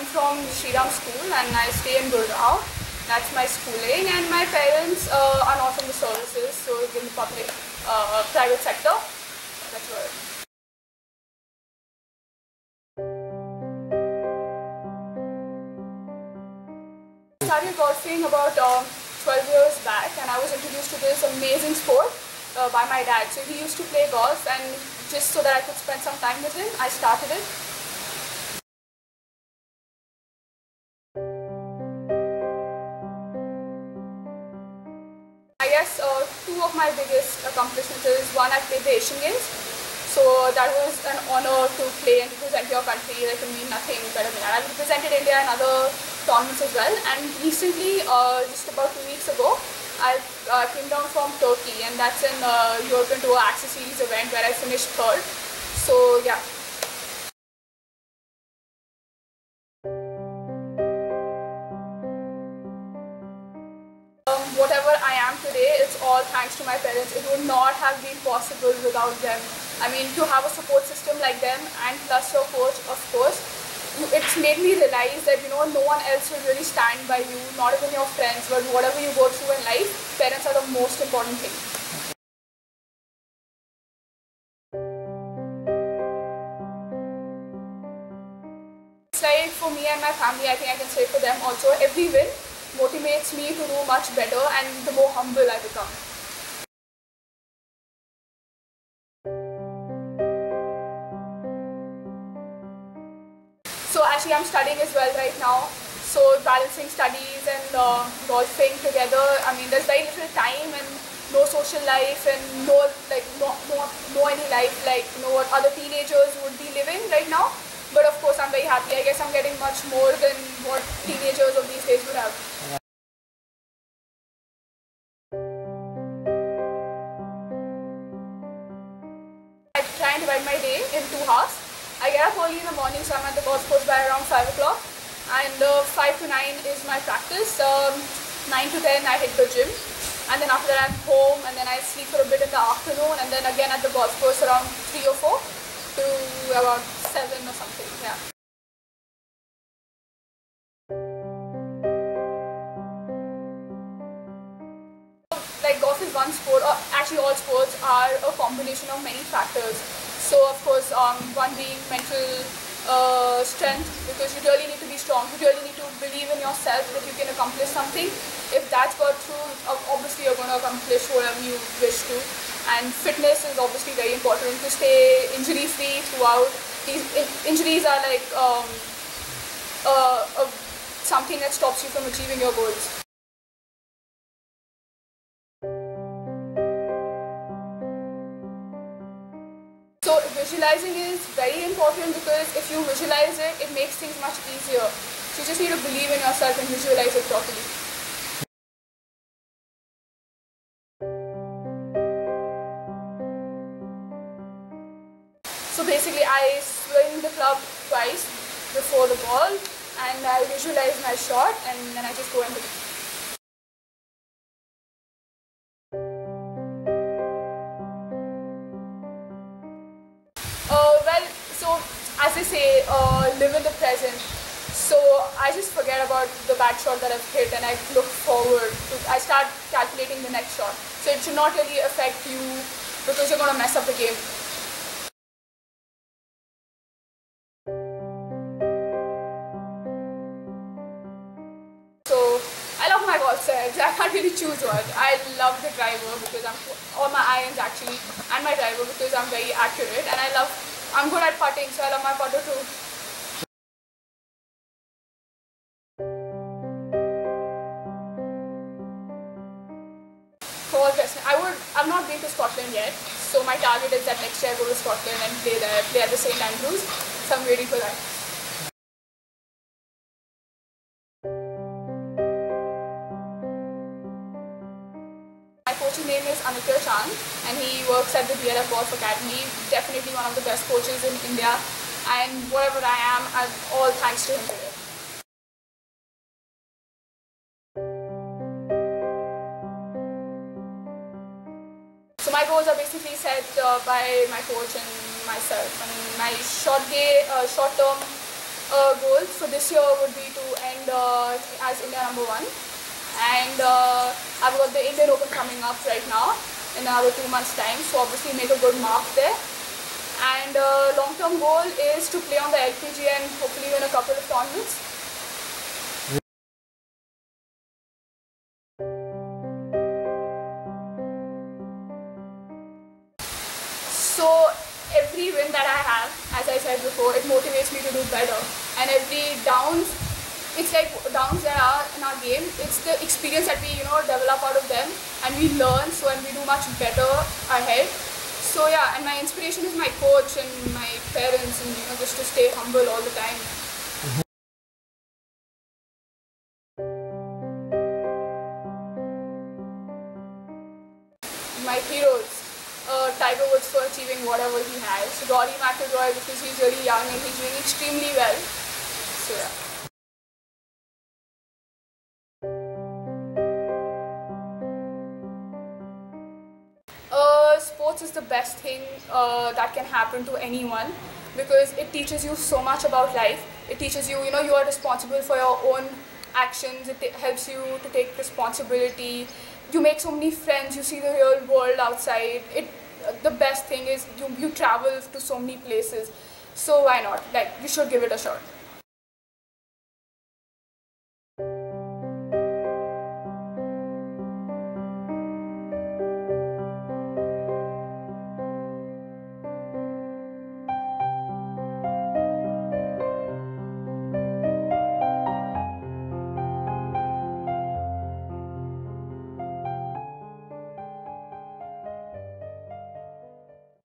I'm from Shriram School and I stay in Gurgaon. That's my schooling, and my parents are not from the services, so in the public, private sector. That's what. I started golfing about 12 years back, and I was introduced to this amazing sport by my dad. So he used to play golf, and just so that I could spend some time with him, I started it. I guess two of my biggest accomplishments is one, I played the Asian Games. So that was an honor to play and represent your country. There can be nothing better than that. I represented India in other tournaments as well. And recently, just about 2 weeks ago, I came down from Turkey, and that's an European Tour Access Series event where I finished third. So yeah. Whatever I am today, it's all thanks to my parents. It would not have been possible without them. I mean, to have a support system like them, and plus your coach, of course, it's made me realize that, no one else will really stand by you, not even your friends, but whatever you go through in life, parents are the most important thing. It's like for me and my family, I think I can say for them also, every win motivates me to do much better, and the more humble I become. So actually I'm studying as well right now, so balancing studies and golfing together, I mean there's very little time and no social life and no any life like what other teenagers would be living right now. But of course I'm very happy. I guess I'm getting much more than what teenagers of these days would have. I try and divide my day in 2 halves. I get up early in the morning, so I'm at the golf course by around 5 o'clock. And 5 to 9 is my practice. 9 to 10 I hit the gym. And then after that I'm home, and then I sleep for a bit in the afternoon, and then again at the golf course around 3 or 4 to about 7 or something, yeah. Like golf is one sport, or actually all sports are a combination of many factors. So of course, one being mental strength, because you really need to be strong, you really need to believe in yourself that you can accomplish something. If that's got through, obviously you're going to accomplish whatever you wish to. And fitness is obviously very important to stay injury free throughout. These injuries are like something that stops you from achieving your goals. So visualizing is very important, because if you visualize it, it makes things much easier. So you just need to believe in yourself and visualize it properly. So basically I swing the club twice before the ball, and I visualize my shot, and then I just go and hit it. Well, so as they say, live in the present. So I just forget about the bad shot that I've hit, and I look forward to, I start calculating the next shot. So it should not really affect you, because you're going to mess up the game. So I love my golf serves. I can't really choose one. I love the driver because all my irons actually, and my driver because I'm very accurate, and I'm good at putting, so I love my putter too. I've not been to Scotland yet, so my target is that next year I go to Scotland and play there, play at the St Andrews, so I'm waiting for that. My coach's name is Aniket Chand, and he works at the DLF Golf Academy, definitely one of the best coaches in India, and whatever I am, all thanks to him today. So my goals are basically set by my coach and myself. And my short-term goals for this year would be to end as India #1, and I've got the Indian Open coming up right now in another 2 months' time, so obviously make a good mark there. And long-term goal is to play on the LPG and hopefully win a couple of tournaments. So every win that I have, as I said before, it motivates me to do better. And every downs, it's like downs there are in our game, it's the experience that we develop out of them, and we learn, so and we do much better ahead. So yeah, and my inspiration is my coach and my parents, and just to stay humble all the time. My heroes, Tiger Woods for achieving whatever he has, Rory McIlroy because he's really young and he's doing extremely well. So yeah. Sports is the best thing that can happen to anyone because it teaches you so much about life. It teaches you, you are responsible for your own actions. It helps you to take responsibility. You make so many friends. You see the real world outside. The best thing is you travel to so many places. So why not? Like, you should give it a shot.